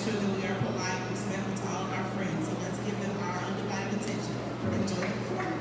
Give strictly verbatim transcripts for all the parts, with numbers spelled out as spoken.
sure that we are polite and respectful to all of our friends. So let's give them our undivided attention. Enjoy the performance.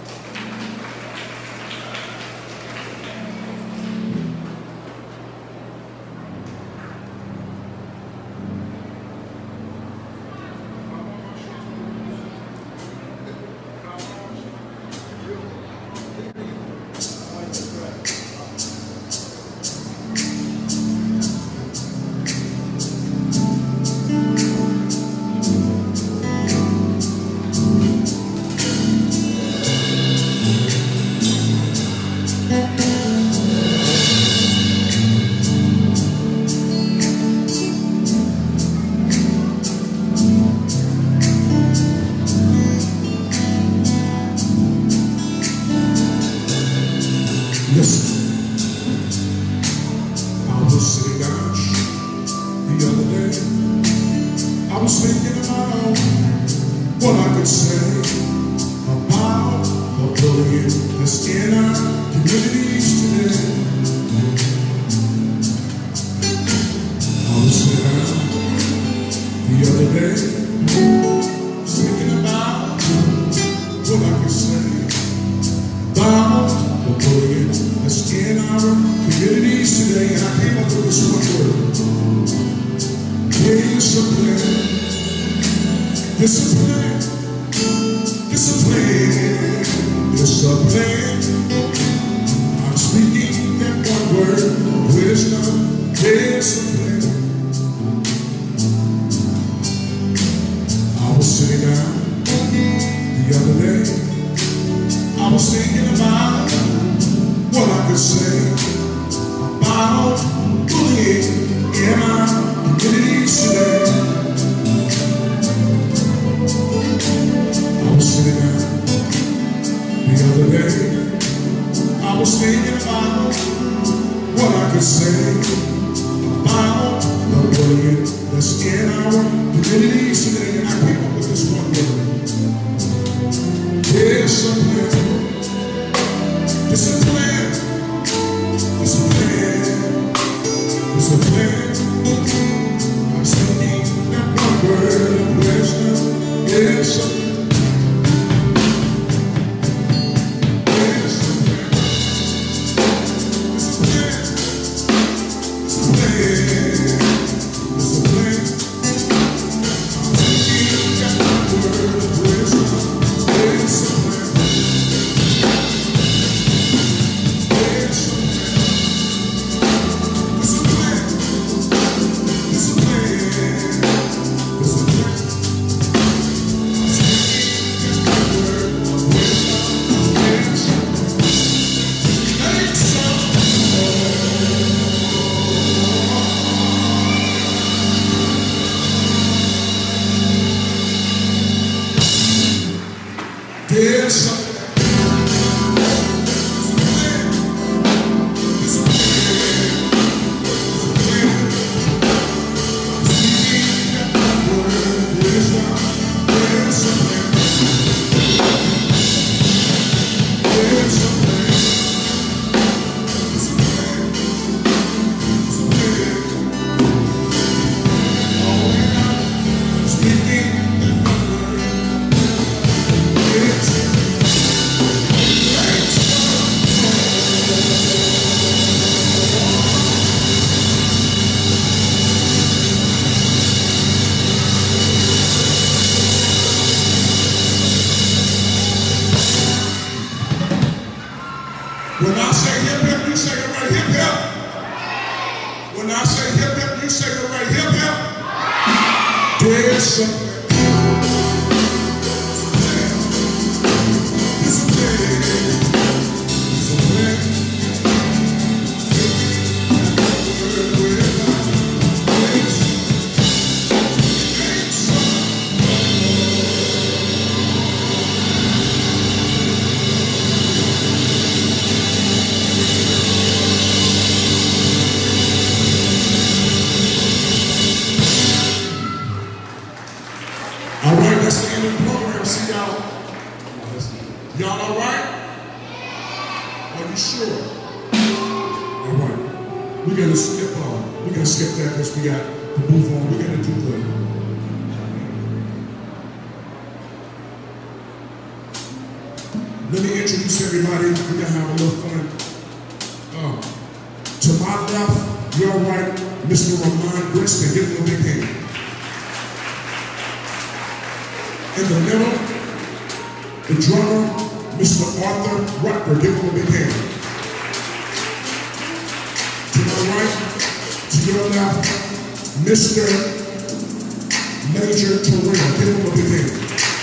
Listen, I was sitting down the other day. I was thinking about what I could say about the bullying that's in our communities today. I was sitting down the other day, thinking about what I could say about the bullying that's in our communities today, and I came up with this one word: discipline. Discipline. Discipline. Discipline. I'm speaking that one word: wisdom. Discipline. I was sitting down the other day. I was thinking about what I could say about bullying in our communities today. I was sitting down the other day. I was thinking about what I could say about the bullying that's in our communities today. And I came up with this one word: discipline. Discipline, discipline, discipline. I'm speaking that one word of wisdom. Discipline, discipline, discipline, discipline. I'm speaking that one word of wisdom. Discipline. Yes. When I say hip hip, you say it right, hip hip. When I say hip hip, you say it right, hip hip. There's something. All right, that's the end of the program. See y'all. Y'all all right? Are you sure? All right. We're going to skip on. We're going to skip that because we got the move on. We're going to do the everybody. We're gonna have a little fun. Uh, to my left, your right, Mister Ramon Griston. Give him a big hand. In the middle, the drummer, Mister Arthur Rutger. Give him a big hand. To my right, to your left, Mister Major Terrell. Give him a big hand.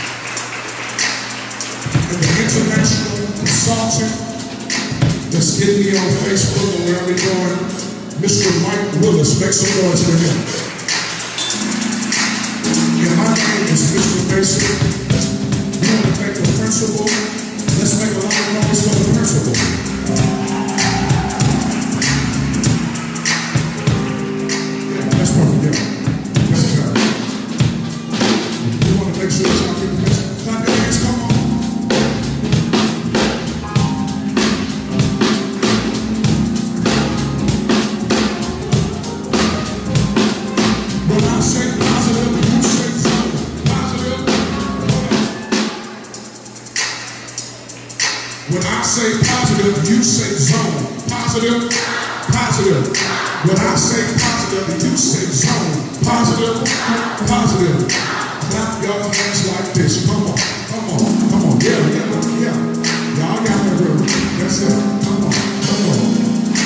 And the international consultant that's getting me on Facebook or wherever we're going, Mister Mike Willis. Make some noise for him. And my name is Mister Mason. We want to thank the principal. Let's make a lot of noise for the principal. Yeah, that's perfect, yeah. That's right. We want to make sure that y'all keep the message. Clap your hands, come on. When I say positive, you say zone. Positive, positive. When I say positive, you say zone. Positive, positive. Clap your hands like this. Come on, come on, come on. Yeah, yeah, yeah. Y'all got that room. That's it. Come on, come on.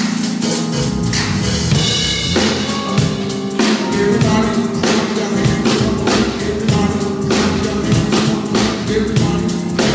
Everybody, clap your hands. Come on. Everybody, clap your hands. Come on. Everybody.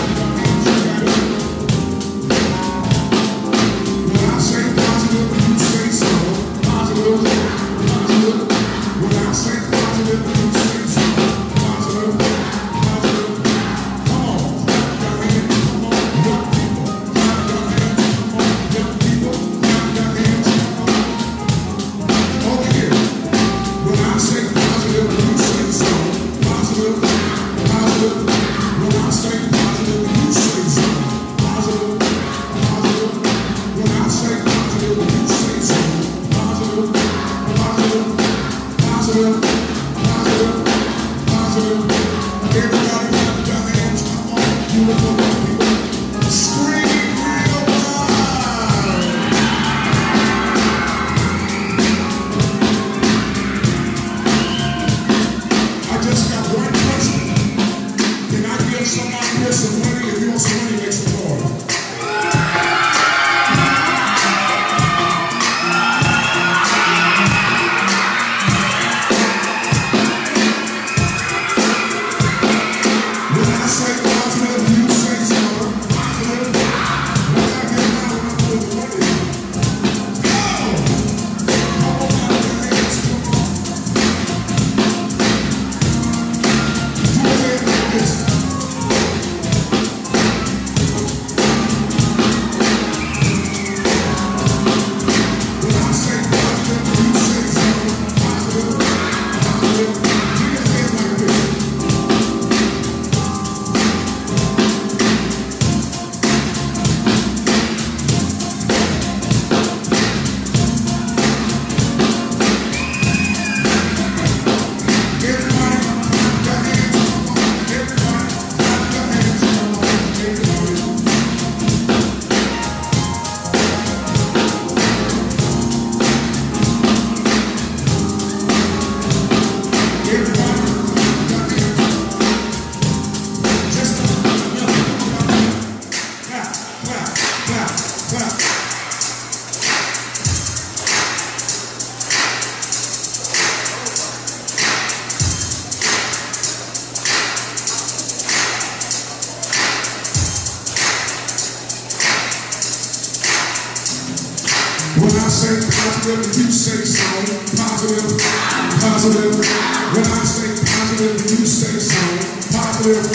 When I say positive, you say so. Positive, positive. When I say positive, you say so. Positive.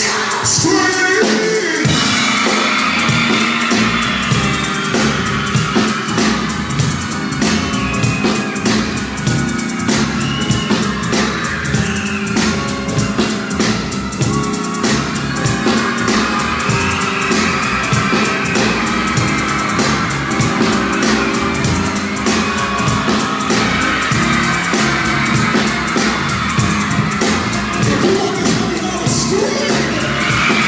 Scream! Scream!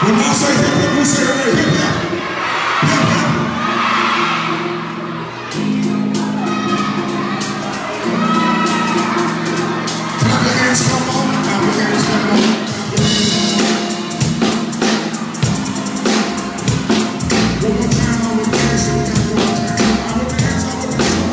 When I say hip hip, you say hey, hip hip. Hip hip. Clap your hands, come on. Clap your hands, come on. One more time, I will dance. One more time, I will dance. I will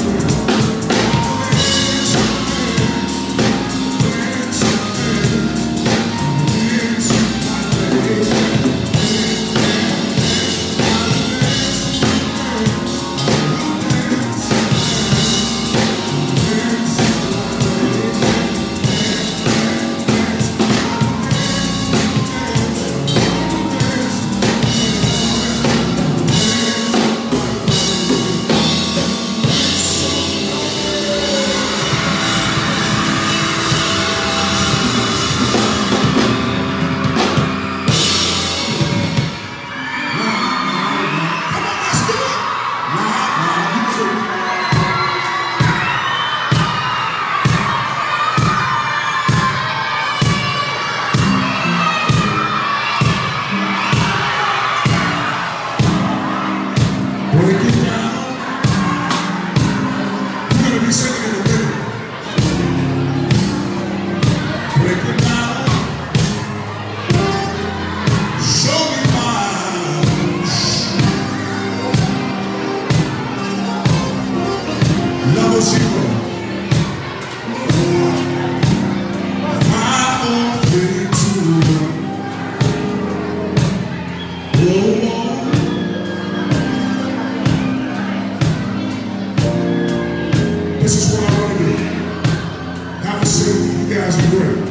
This is what I want to do. Have a seat. You guys are great.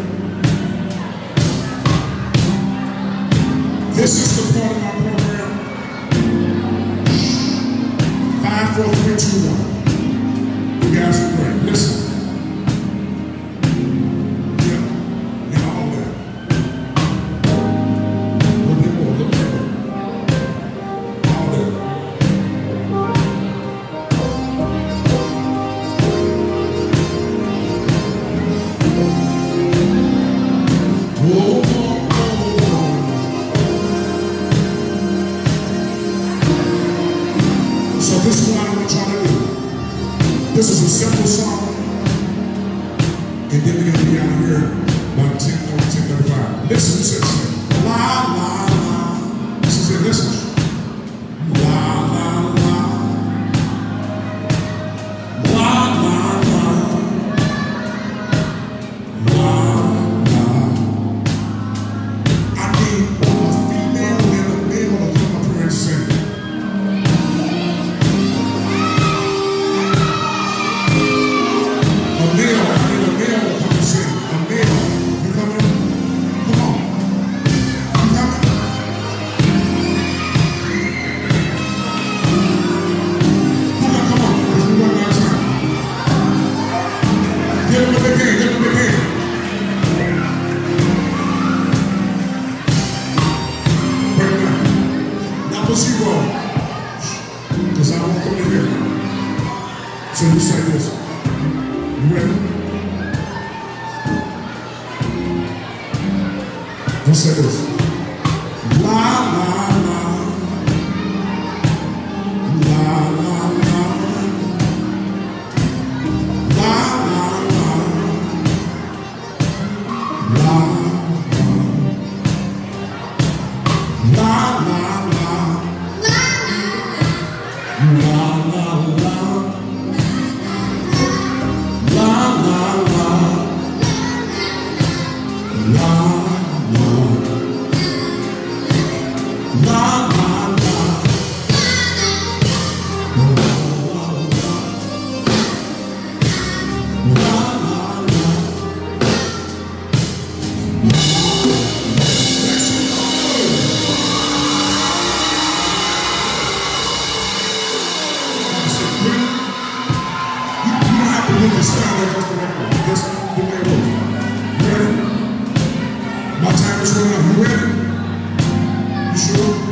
This is the part of my program. Five, four, three, two, one. You guys are great. Listen. Yeah. Yeah, all that. A little bit more, a little bit more. All that. So this is what I'm trying to do. This is a simple song, and then we're gonna be out here by ten thirty, ten thirty-five. Listen, listen, la la la. This is it. Listen, la la la, la la la, la la. I need a female and a male to come up here and sing. Zero, because I won't come in here. So you say this. You ready? You say this. La la la, la la la, la la la, la la, la la la. La la la, la la la, la la, la la la. You can stand there just the right way. Just the way it goes. You ready? My time is running out. You ready? You sure?